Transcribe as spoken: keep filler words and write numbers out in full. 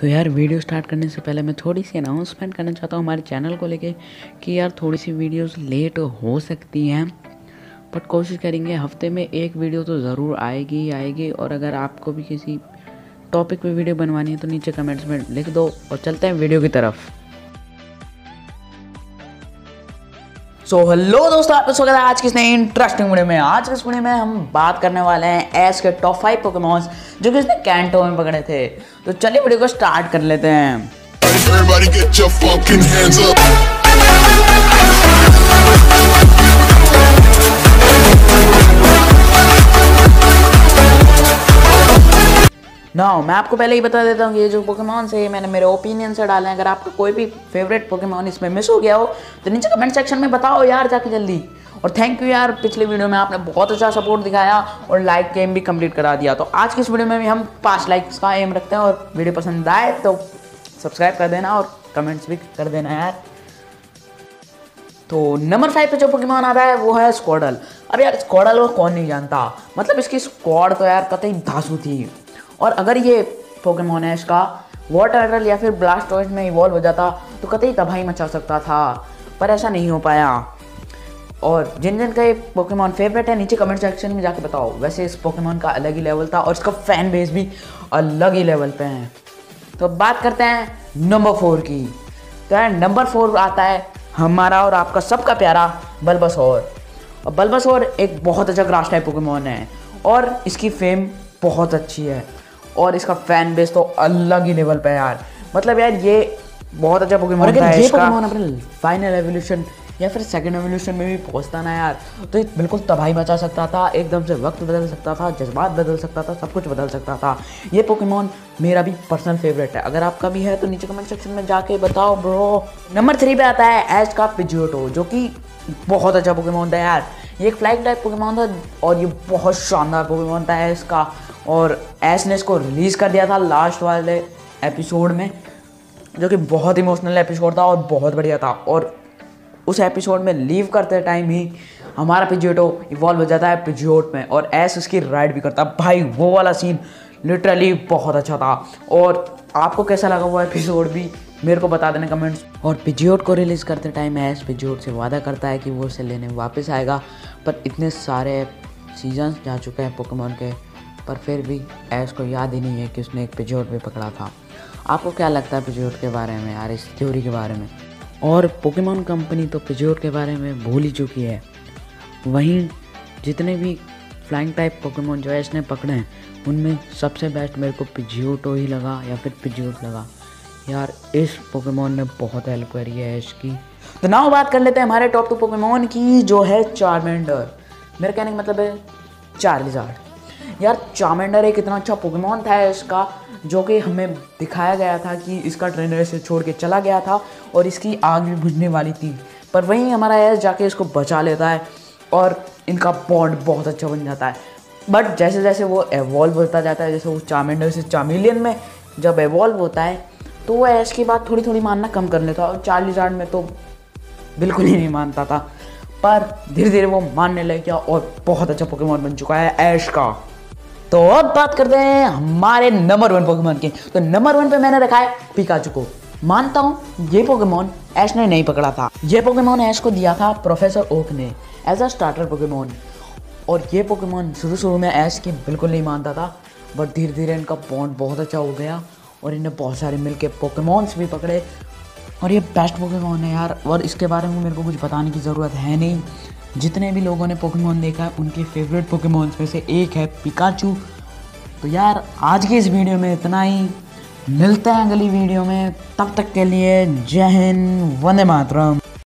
तो यार video start करने से पहले मैं थोड़ी सी अनाउंसमेंट करना चाहता हूँ हमारे चैनल को लेके कि यार थोड़ी सी वीडियोस लेट हो सकती हैं, बट कोशिश करेंगे हफ्ते में एक वीडियो तो ज़रूर आएगी ही आएगी। और अगर आपको भी किसी टॉपिक पे वीडियो बनवानी है तो नीचे कमेंट्स में लिख दो और चलते हैं वीडियो की तरफ। सो so, हेलो दोस्तों, आपका स्वागत है आज की इस नई इंटरेस्टिंग वीडियो में। आज के इस वीडियो में हम बात करने वाले हैं एस के टॉप फाइव पोकेमॉन्स जो कि इसने कैंटो में पकड़े थे। तो चलिए वीडियो को स्टार्ट कर लेते हैं। Everybody get your fucking hands up. ना मैं आपको पहले ही बता देता हूँ, ये जो पोकेमॉन से मैंने मेरे ओपिनियन से डाले हैं। अगर आपका कोई भी फेवरेट पोकेमॉन इसमें मिस हो गया हो तो नीचे कमेंट सेक्शन में बताओ यार जाके जल्दी। और थैंक यू यार, पिछले वीडियो में आपने बहुत अच्छा सपोर्ट दिखाया और लाइक के एम भी कंप्लीट करा दिया। तो आज की इस वीडियो में भी हम पाँच लाइक्स का एम रखते हैं और वीडियो पसंद आए तो सब्सक्राइब कर देना और कमेंट्स भी कर देना यार। तो नंबर फाइव पे जो पोकेमॉन आता है वो है स्क्वाडल। अब यार स्क्वाडल को कौन नहीं जानता, मतलब इसकी स्क्वाड तो यार कतई धांसू थी। और अगर ये पोकेमॉन है इसका वाटरल या फिर ब्लास्टोइड में इवॉल्व हो जाता तो कतई तबाही मचा सकता था, पर ऐसा नहीं हो पाया। और जिन जिन का ये पोकेमॉन फेवरेट है नीचे कमेंट सेक्शन में जाके बताओ। वैसे इस पोकेमॉन का अलग ही लेवल था और इसका फैन बेस भी अलग ही लेवल पे है। तो बात करते हैं नंबर फोर की। तो यार नंबर फोर आता है हमारा और आपका सबका प्यारा बल्बासोर। और बल्बासोर एक बहुत अच्छा ग्रास टाइप पोकेमॉन है और इसकी फेम बहुत अच्छी है और इसका फैन बेस तो अलग ही लेवल पे है यार। मतलब यार ये बहुत अच्छा पोकेमॉन था। ये पोकेमॉन अपने फाइनल एवोल्यूशन या फिर सेकंड एवोल्यूशन में भी पहुंचता ना यार तो ये बिल्कुल तबाही मचा सकता था, एकदम से वक्त बदल सकता था, जज्बात बदल सकता था, सब कुछ बदल सकता था। ये पोकेमॉन मेरा भी पर्सनल फेवरेट है। अगर आपका भी है तो नीचे कमेंट सेक्शन में जाके बताओ ब्रो। नंबर थ्री पे आता है एश का पिजियोटो जो कि बहुत अच्छा पोकेमॉन था यार। ये एक फ्लाइंग टाइप पोकेमॉन था और ये बहुत शानदार पोकेमॉन था एश का। और एश ने इसको रिलीज़ कर दिया था लास्ट वाले एपिसोड में, जो कि बहुत इमोशनल एपिसोड था और बहुत बढ़िया था। और उस एपिसोड में लीव करते टाइम ही हमारा पिजियोटो इवॉल्व हो जाता है पिजियोट में और एश उसकी राइड भी करता। भाई वो वाला सीन लिटरली बहुत अच्छा था। और आपको कैसा लगा वो एपिसोड भी मेरे को बता देना कमेंट्स। और पिजियोट को रिलीज़ करते टाइम एश पिजियोट से वादा करता है कि वो उसे लेने वापस आएगा, पर इतने सारे सीजन्स जा चुके हैं पोकेमॉन के, पर फिर भी एश को याद ही नहीं है कि उसने एक पिजियोट भी पकड़ा था। आपको क्या लगता है पिजियोट के बारे में यार, इस थ्योरी के बारे में? और पोकेमॉन कंपनी तो पिजियोट के बारे में भूल ही चुकी है। वहीं जितने भी फ्लाइंग टाइप पोकेमॉन जो एश ने पकड़े हैं उनमें सबसे बेस्ट मेरे को पिजियोटो ही लगा या फिर पिजियोट लगा यार। इस पोकेमॉन ने बहुत हेल्प करी है एश की। तो नाउ बात कर लेते हैं हमारे टॉप टू पोकेमॉन की जो है चार्मेंडर। मेरे कहने का मतलब है चार्लिजार्ड। यार चार्मेंडर एक इतना अच्छा पोकेमॉन था इसका जो कि हमें दिखाया गया था कि इसका ट्रेनर इसे छोड़ के चला गया था और इसकी आग भी बुझने वाली थी, पर वहीं हमारा एश जाके इसको बचा लेता है और इनका बॉन्ड बहुत अच्छा बन जाता है। बट जैसे जैसे वो एवॉल्व होता जाता है, जैसे वो चार्मेंडर से चार्मिलियन में जब एवॉल्व होता है तो वो एश की बात थोड़ी थोड़ी मानना कम कर लेता है और चार्लिजार्ड में तो बिल्कुल ही नहीं मानता था, पर धीरे धीरे वो मानने लग गया और बहुत अच्छा पोकेमॉन बन चुका है एश का। तो अब बात करते हैं हमारे नंबर वन पोकेमॉन की। तो नंबर वन पे मैंने रखा है पिकाचू को। मानता हूँ ये पोकेमॉन ऐश ने नहीं पकड़ा था, ये पोकेमॉन ऐश को दिया था प्रोफेसर ओक ने एज अ स्टार्टर पोकेमॉन। और ये पोकेमॉन शुरू शुरू में ऐश की बिल्कुल नहीं मानता था, बट धीरे धीरे इनका बॉन्ड बहुत अच्छा हो गया और इन्हें बहुत सारे मिलके पोकेमॉन्स भी पकड़े और ये बेस्ट पोकेमॉन है यार। और इसके बारे में मेरे को कुछ बताने की ज़रूरत है नहीं, जितने भी लोगों ने पोकेमॉन देखा है उनके फेवरेट पोकेमॉन्स में से एक है पिकाचू। तो यार आज की इस वीडियो में इतना ही, मिलते हैं अगली वीडियो में, तब तक के लिए जय हिंद, वंदे मातरम।